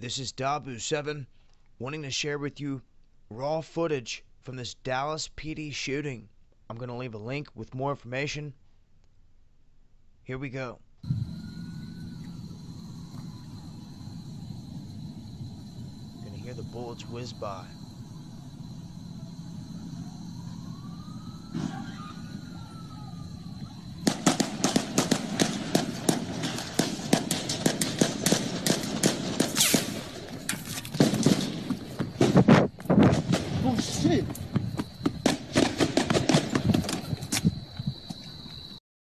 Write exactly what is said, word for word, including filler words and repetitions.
This is Dabu seven, wanting to share with you raw footage from this Dallas P D shooting. I'm going to leave a link with more information. Here we go. You're going to hear the bullets whiz by. Oh shit!